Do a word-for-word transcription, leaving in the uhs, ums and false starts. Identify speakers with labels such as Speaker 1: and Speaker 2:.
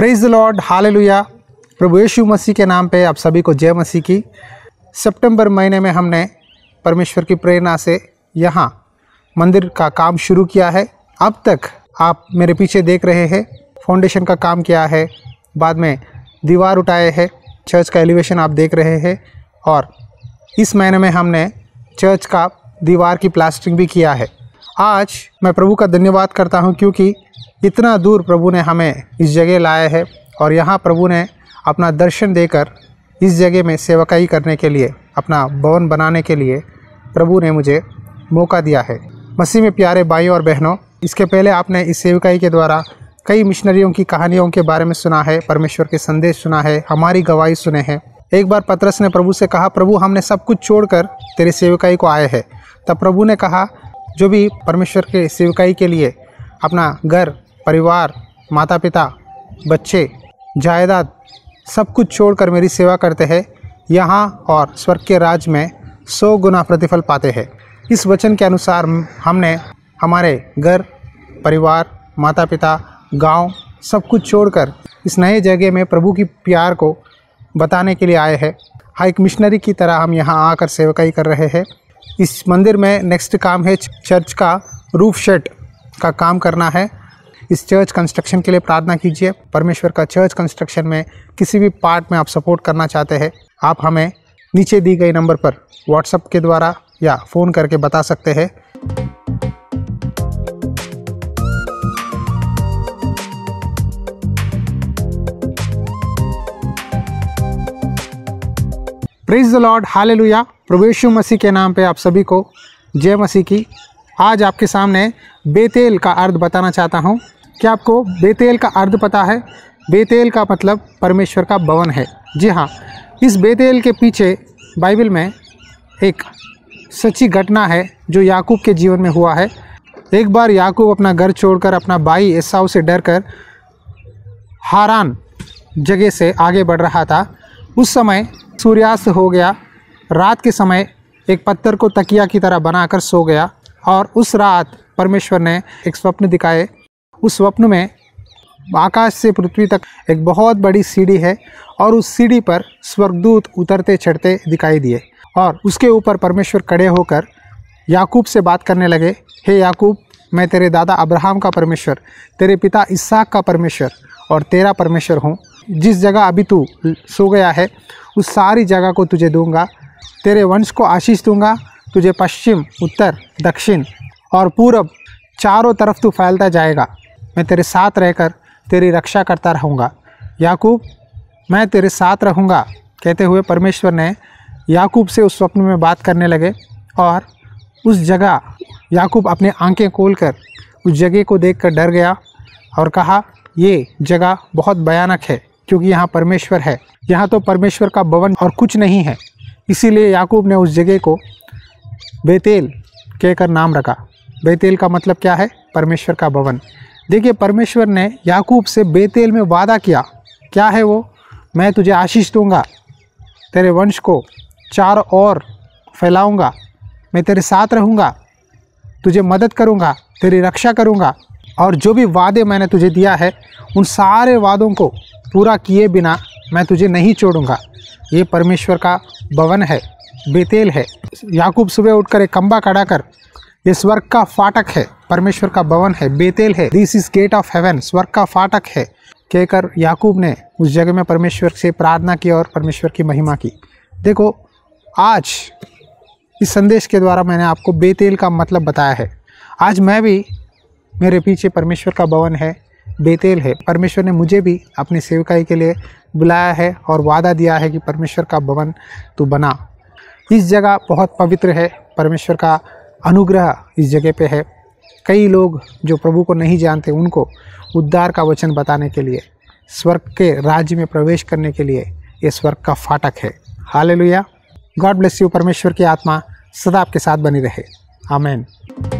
Speaker 1: Praise the lord, hallelujah. प्रभु यीशु मसीह के नाम पे आप सभी को जय मसीह की। सितंबर महीने में हमने परमेश्वर की प्रेरणा से यहाँ मंदिर का काम शुरू किया है। अब तक आप मेरे पीछे देख रहे हैं, फाउंडेशन का काम किया है, बाद में दीवार उठाए हैं, चर्च का एलिवेशन आप देख रहे हैं, और इस महीने में हमने चर्च का दीवार की प्लास्टरिंग भी किया है। आज मैं प्रभु का धन्यवाद करता हूँ क्योंकि इतना दूर प्रभु ने हमें इस जगह लाया है और यहाँ प्रभु ने अपना दर्शन देकर इस जगह में सेवकाई करने के लिए, अपना भवन बनाने के लिए प्रभु ने मुझे मौका दिया है। मसीह में प्यारे भाइयों और बहनों, इसके पहले आपने इस सेवकाई के द्वारा कई मिशनरियों की कहानियों के बारे में सुना है, परमेश्वर के संदेश सुना है, हमारी गवाही सुने हैं। एक बार पतरस ने प्रभु से कहा, प्रभु हमने सब कुछ छोड़कर तेरी सेवकाई को आए हैं। तब प्रभु ने कहा, जो भी परमेश्वर के सेवकाई के लिए अपना घर, परिवार, माता पिता, बच्चे, जायदाद सब कुछ छोड़कर मेरी सेवा करते हैं, यहाँ और स्वर्ग के राज में सौ गुना प्रतिफल पाते हैं। इस वचन के अनुसार हमने हमारे घर, परिवार, माता पिता, गांव सब कुछ छोड़कर इस नए जगह में प्रभु की प्यार को बताने के लिए आए हैं। हाँ, एक मिशनरी की तरह हम यहाँ आकर सेवकाई कर रहे हैं। इस मंदिर में नेक्स्ट काम है चर्च का रूफ शेड का काम करना है। इस चर्च कंस्ट्रक्शन के लिए प्रार्थना कीजिए। परमेश्वर का चर्च कंस्ट्रक्शन में किसी भी पार्ट में आप सपोर्ट करना चाहते हैं, आप हमें नीचे दी गई नंबर पर व्हाट्सएप के द्वारा या फ़ोन करके बता सकते हैं। Praise the lord, hallelujah. प्रभु यीशु मसीह के नाम पे आप सभी को जय मसीह की। आज आपके सामने बेतेल का अर्थ बताना चाहता हूँ। क्या आपको बेतेल का अर्थ पता है? बेतेल का मतलब परमेश्वर का भवन है। जी हाँ, इस बेतेल के पीछे बाइबल में एक सच्ची घटना है जो याकूब के जीवन में हुआ है। एक बार याकूब अपना घर छोड़कर अपना भाई एसाव से डरकर हारान जगह से आगे बढ़ रहा था। उस समय सूर्यास्त हो गया। रात के समय एक पत्थर को तकिया की तरह बनाकर सो गया और उस रात परमेश्वर ने एक स्वप्न दिखाए। उस स्वप्न में आकाश से पृथ्वी तक एक बहुत बड़ी सीढ़ी है और उस सीढ़ी पर स्वर्गदूत उतरते चढ़ते दिखाई दिए और उसके ऊपर परमेश्वर खड़े होकर याकूब से बात करने लगे। हे याकूब, मैं तेरे दादा अब्राहम का परमेश्वर, तेरे पिता इसहाक का परमेश्वर और तेरा परमेश्वर हूँ। जिस जगह अभी तू सो गया है उस सारी जगह को तुझे दूंगा। तेरे वंश को आशीष दूंगा। तुझे पश्चिम, उत्तर, दक्षिण और पूरब चारों तरफ तू फैलता जाएगा। मैं तेरे साथ रहकर तेरी रक्षा करता रहूँगा। याकूब, मैं तेरे साथ रहूँगा कहते हुए परमेश्वर ने याकूब से उस स्वप्न में बात करने लगे और उस जगह याकूब अपने आंखें खोलकर उस जगह को देखकर डर गया और कहा, ये जगह बहुत भयानक है क्योंकि यहाँ परमेश्वर है। यहाँ तो परमेश्वर का भवन और कुछ नहीं है। इसीलिए याकूब ने उस जगह को बेतेल कहकर नाम रखा। बेतेल का मतलब क्या है? परमेश्वर का भवन। देखिए, परमेश्वर ने याकूब से बेतेल में वादा किया। क्या है वो? मैं तुझे आशीष दूंगा, तेरे वंश को चारों ओर फैलाऊंगा, मैं तेरे साथ रहूँगा, तुझे मदद करूँगा, तेरी रक्षा करूँगा और जो भी वादे मैंने तुझे दिया है उन सारे वादों को पूरा किए बिना मैं तुझे नहीं छोड़ूंगा। ये परमेश्वर का भवन है, बेतेल है। याकूब सुबह उठकर एक खंबा खड़ा कर, ये स्वर्ग का फाटक है, परमेश्वर का भवन है, बेतेल है, this is gate of heaven, स्वर्ग का फाटक है कहकर याकूब ने उस जगह में परमेश्वर से प्रार्थना की और परमेश्वर की महिमा की। देखो, आज इस संदेश के द्वारा मैंने आपको बेतेल का मतलब बताया है। आज मैं भी, मेरे पीछे परमेश्वर का भवन है, बेतेल है। परमेश्वर ने मुझे भी अपनी सेवकाई के लिए बुलाया है और वादा दिया है कि परमेश्वर का भवन तू बना। इस जगह बहुत पवित्र है, परमेश्वर का अनुग्रह इस जगह पे है। कई लोग जो प्रभु को नहीं जानते उनको उद्धार का वचन बताने के लिए, स्वर्ग के राज्य में प्रवेश करने के लिए ये स्वर्ग का फाटक है। हालेलुया। God bless you. परमेश्वर की आत्मा सदा आपके साथ बनी रहे। आमीन।